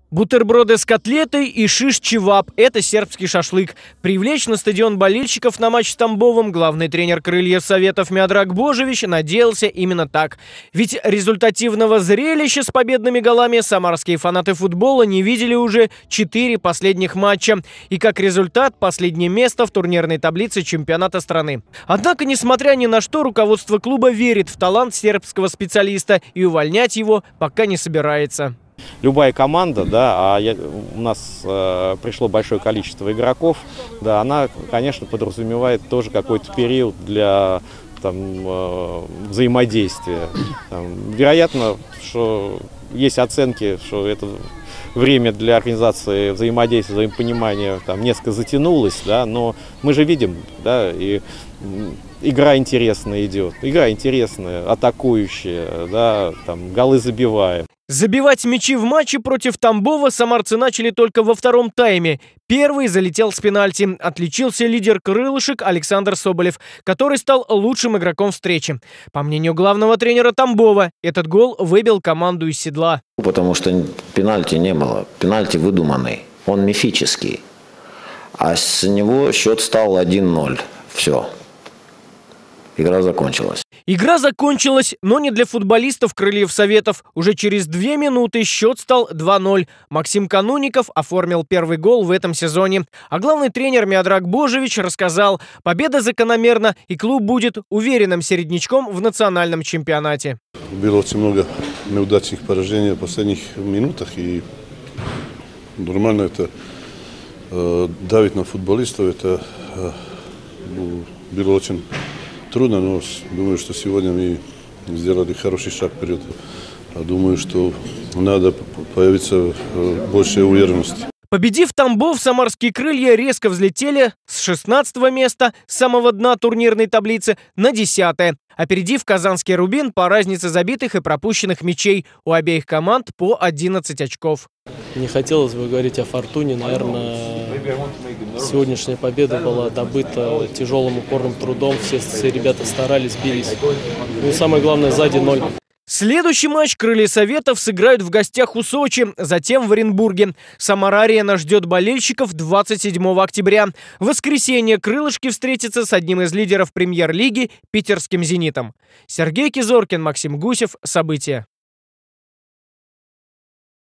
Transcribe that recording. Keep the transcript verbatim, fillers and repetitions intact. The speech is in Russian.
Бутерброды с котлетой и шиш-чевап – это сербский шашлык. Привлечь на стадион болельщиков на матч с Тамбовом главный тренер Крыльев Советов Миодраг Божевич надеялся именно так. Ведь результативного зрелища с победными голами самарские фанаты футбола не видели уже четыре последних матча. И как результат – последнее место в турнирной таблице чемпионата страны. Однако, несмотря ни на что, руководство клуба верит в талант сербского специалиста и увольнять его пока не собирается. Любая команда, да, а я, у нас э, пришло большое количество игроков, да, она, конечно, подразумевает тоже какой-то период для там, э, взаимодействия. Там, вероятно, что есть оценки, что это время для организации взаимодействия, взаимопонимания там несколько затянулось, да, но мы же видим, да, и игра интересная идет, игра интересная, атакующая, да, там голы забиваем. Забивать мячи в матче против Тамбова самарцы начали только во втором тайме. Первый залетел с пенальти. Отличился лидер крылышек Александр Соболев, который стал лучшим игроком встречи. По мнению главного тренера Тамбова, этот гол выбил команду из седла. Потому что пенальти не было. Пенальти выдуманный. Он мифический. А с него счет стал один ноль. Все. Игра закончилась. Игра закончилась, но не для футболистов Крыльев Советов. Уже через две минуты счет стал два ноль. Максим Кануников оформил первый гол в этом сезоне. А главный тренер Миодраг Божевич рассказал, победа закономерна и клуб будет уверенным середнячком в национальном чемпионате. Было очень много неудачных поражений в последних минутах. И нормально это э, давить на футболистов. Это э, было очень трудно, но думаю, что сегодня мы сделали хороший шаг вперед. Думаю, что надо появиться больше уверенности. Победив Тамбов, самарские крылья резко взлетели с шестнадцатого места, с самого дна турнирной таблицы, на десятое, опередив казанский Рубин по разнице забитых и пропущенных мячей. У обеих команд по одиннадцать очков. Не хотелось бы говорить о фортуне. Наверное, сегодняшняя победа была добыта тяжелым упорным трудом. Все, все ребята старались, бились. Ну и самое главное, сзади ноль. Следующий матч Крылья Советов сыграют в гостях у Сочи, затем в Оренбурге. Самара-арена ждет болельщиков двадцать седьмого октября. В воскресенье крылышки встретятся с одним из лидеров премьер-лиги – питерским «Зенитом». Сергей Кизоркин, Максим Гусев. События.